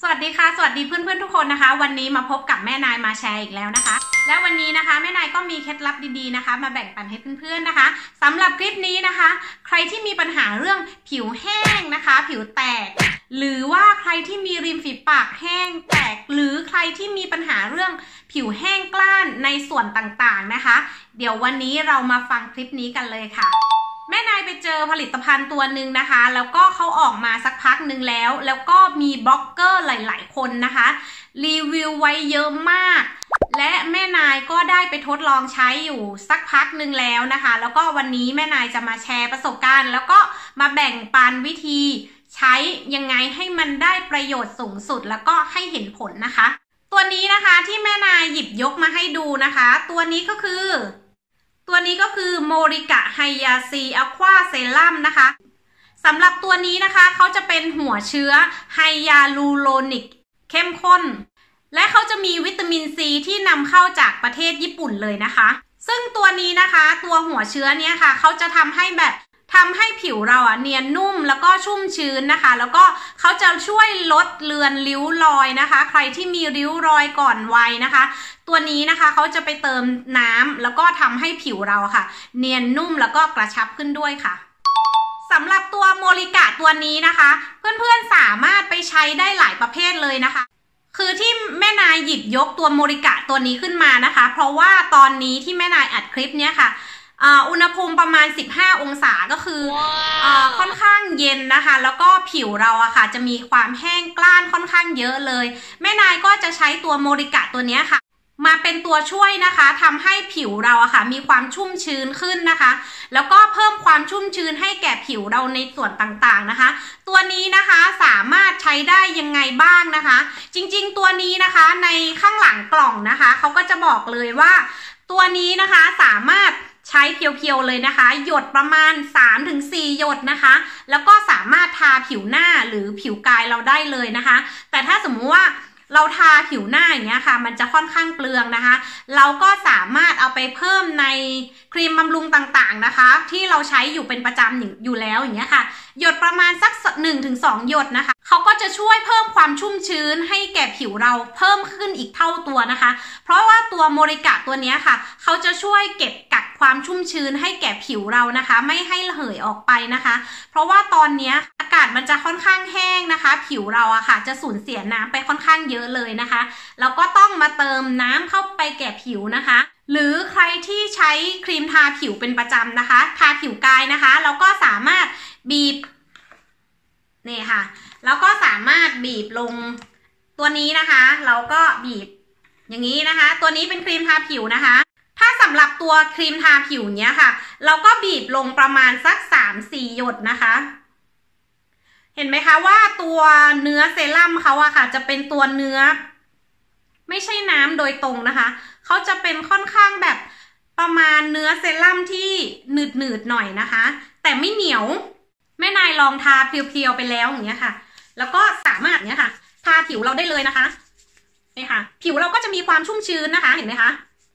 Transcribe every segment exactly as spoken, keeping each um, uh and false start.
สวัสดีค่ะสวัสดีเพื่อนๆทุกคนนะคะวันนี้มาพบกับแม่นายมาแชร์อีกแล้วนะคะและวันนี้นะคะแม่นายก็มีเคล็ดลับดีๆนะคะมาแบ่งปันให้เพื่อนๆนะคะสำหรับคลิปนี้นะคะใครที่มีปัญหาเรื่องผิวแห้งนะคะผิวแตกหรือว่าใครที่มีริมฝีปากแห้งแตกหรือใครที่มีปัญหาเรื่องผิวแห้งกล้านในส่วนต่างๆนะคะเดี๋ยววันนี้เรามาฟังคลิปนี้กันเลยค่ะแม่นายไปเจอผลิตภัณฑ์ตัวหนึ่งนะคะแล้วก็เขาออกมาสักพักหนึ่งแล้วแล้วก็มีบล็อกเกอร์หลายๆคนนะคะรีวิวไว้เยอะมากและแม่นายก็ได้ไปทดลองใช้อยู่สักพักหนึ่งแล้วนะคะแล้วก็วันนี้แม่นายจะมาแชร์ประสบการณ์แล้วก็มาแบ่งปันวิธีใช้ยังไงให้มันได้ประโยชน์สูงสุดแล้วก็ให้เห็นผลนะคะตัวนี้นะคะที่แม่นายหยิบยกมาให้ดูนะคะตัวนี้ก็คือตัวนี้ก็คือโมริกะไฮยาซีอะควาเซรั่มนะคะสำหรับตัวนี้นะคะเขาจะเป็นหัวเชื้อไฮยาลูโรนิกเข้มข้นและเขาจะมีวิตามินซีที่นำเข้าจากประเทศญี่ปุ่นเลยนะคะซึ่งตัวนี้นะคะตัวหัวเชื้อเนี้ยค่ะเขาจะทำให้แบบทำให้ผิวเราอ่ะเนียนนุ่มแล้วก็ชุ่มชื้นนะคะแล้วก็เขาจะช่วยลดเลือนริ้วรอยนะคะใครที่มีริ้วรอยก่อนวัยนะคะตัวนี้นะคะเขาจะไปเติมน้ำแล้วก็ทำให้ผิวเราค่ะเนียนนุ่มแล้วก็กระชับขึ้นด้วยค่ะสำหรับตัวโมริกะตัวนี้นะคะเพื่อนๆสามารถไปใช้ได้หลายประเภทเลยนะคะคือที่แม่นายหยิบยกตัวโมริกะตัวนี้ขึ้นมานะคะเพราะว่าตอนนี้ที่แม่นายอัดคลิปเนี้ยค่ะอุณหภูมิประมาณสิบห้าองศาก็คือ wow. ค่อนข้างเย็นนะคะแล้วก็ผิวเราอะค่ะจะมีความแห้งกล้านค่อนข้างเยอะเลยแม่นายก็จะใช้ตัวโมริกะตัวนี้ค่ะมาเป็นตัวช่วยนะคะทำให้ผิวเราอะค่ะมีความชุ่มชื้นขึ้นนะคะแล้วก็เพิ่มความชุ่มชื้นให้แก่ผิวเราในส่วนต่างๆนะคะตัวนี้นะคะสามารถใช้ได้ยังไงบ้างนะคะจริงๆตัวนี้นะคะในข้างหลังกล่องนะคะเขาก็จะบอกเลยว่าตัวนี้นะคะสามารถใช้เพียวๆเลยนะคะหยดประมาณ สามถึงสี่ หยดนะคะแล้วก็สามารถทาผิวหน้าหรือผิวกายเราได้เลยนะคะแต่ถ้าสมมุติว่าเราทาผิวหน้าอย่างเงี้ยค่ะมันจะค่อนข้างเปลืองนะคะเราก็สามารถเอาไปเพิ่มในครีมบำรุงต่างๆนะคะที่เราใช้อยู่เป็นประจำอยู่แล้วอย่างเงี้ยค่ะหยดประมาณสัก หนึ่งถึงสอง หยดนะคะเขาก็จะช่วยเพิ่มความชุ่มชื้นให้แก่ผิวเราเพิ่มขึ้นอีกเท่าตัวนะคะเพราะว่าตัวโมริกะตัวนี้ค่ะเขาจะช่วยเก็บกักความชุ่มชื้นให้แก่ผิวเรานะคะไม่ให้ระเหยออกไปนะคะเพราะว่าตอนนี้อากาศมันจะค่อนข้างแห้งนะคะผิวเราอะค่ะจะสูญเสียน้ำไปค่อนข้างเยอะเลยนะคะเราก็ต้องมาเติมน้ำเข้าไปแก่ผิวนะคะหรือใครที่ใช้ครีมทาผิวเป็นประจำนะคะทาผิวกายนะคะเราก็สามารถบีบนี่ค่ะแล้วก็สามารถบีบลงตัวนี้นะคะเราก็บีบอย่างนี้นะคะตัวนี้เป็นครีมทาผิวนะคะถ้าสำหรับตัวครีมทาผิวเนี้ยค่ะเราก็บีบลงประมาณสัก สามถึงสี่ หยดนะคะเห็นไหมคะว่าตัวเนื้อเซรั่มเขาอะค่ะจะเป็นตัวเนื้อไม่ใช่น้ำโดยตรงนะคะเขาจะเป็นค่อนข้างแบบประมาณเนื้อเซรั่มที่หนืดๆหน่อยนะคะแต่ไม่เหนียวแม่นายลองทาเพียวๆไปแล้วอย่างเงี้ยค่ะแล้วก็สามารถเนี้ยค่ะทาผิวเราได้เลยนะคะนี่ค่ะผิวเราก็จะมีความชุ่มชื้นนะคะเห็นไหมคะ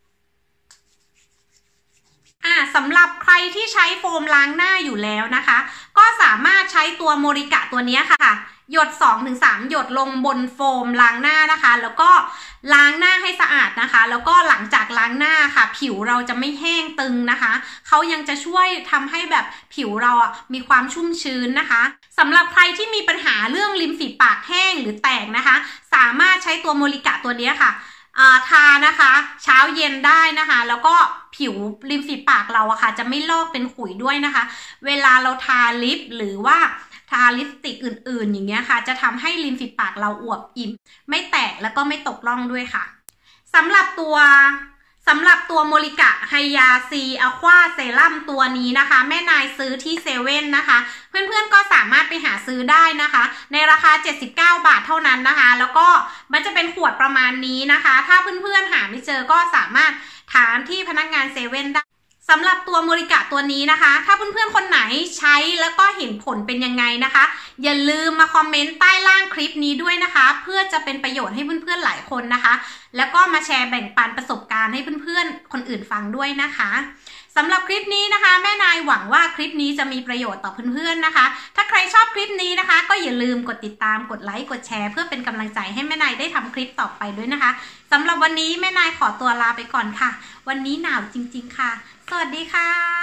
อ่าสำหรับใครที่ใช้โฟมล้างหน้าอยู่แล้วนะคะก็สามารถใช้ตัวโมริกะตัวนี้ค่ะหยด สองถึงสาม หยดลงบนโฟมล้างหน้านะคะแล้วก็ล้างหน้าให้สะอาดนะคะแล้วก็หลังจากล้างหน้าค่ะผิวเราจะไม่แห้งตึงนะคะเขายังจะช่วยทำให้แบบผิวเราอ่ะมีความชุ่มชื้นนะคะสำหรับใครที่มีปัญหาเรื่องริมฝีปากแห้งหรือแตกนะคะสามารถใช้ตัวโมริกะตัวนี้ค่ะทานะคะเช้าเย็นได้นะคะแล้วก็ผิวริมฝีปากเราอะค่ะจะไม่ลอกเป็นขุยด้วยนะคะเวลาเราทาลิปหรือว่าทาลิปสติกอื่นๆอย่างเงี้ยค่ะจะทำให้ริมฝีปากเราอวบอิ่มไม่แตกแล้วก็ไม่ตกร่องด้วยค่ะสำหรับตัวสำหรับตัวโมริกะไฮยาซีอะควาเซรั่มตัวนี้นะคะแม่นายซื้อที่เซเว่นนะคะเพื่อนๆก็สามารถไปหาซื้อได้นะคะในราคาเจ็ดสิบเก้าบาทเท่านั้นนะคะแล้วก็มันจะเป็นขวดประมาณนี้นะคะถ้าเพื่อนๆหาไม่เจอก็สามารถถามที่พนักงานเซเว่นได้สำหรับตัวโมริกะตัวนี้นะคะถ้าเพื่อนๆคนไหนใช้แล้วก็เห็นผลเป็นยังไงนะคะอย่าลืมมาคอมเมนต์ใต้ล่างคลิปนี้ด้วยนะคะเพื่อจะเป็นประโยชน์ให้เพื่อนๆหลายคนนะคะแล้วก็มาแชร์แบ่งปันประสบการณ์ให้เพื่อนๆคนอื่นฟังด้วยนะคะสำหรับคลิปนี้นะคะแม่นายหวังว่าคลิปนี้จะมีประโยชน์ต่อเพื่อนๆนะคะถ้าใครชอบคลิปนี้นะคะก็อย่าลืมกดติดตามกดไลค์กดแชร์เพื่อเป็นกำลังใจให้แม่นายได้ทำคลิปต่อไปด้วยนะคะสำหรับวันนี้แม่นายขอตัวลาไปก่อนค่ะวันนี้หนาวจริงๆค่ะสวัสดีค่ะ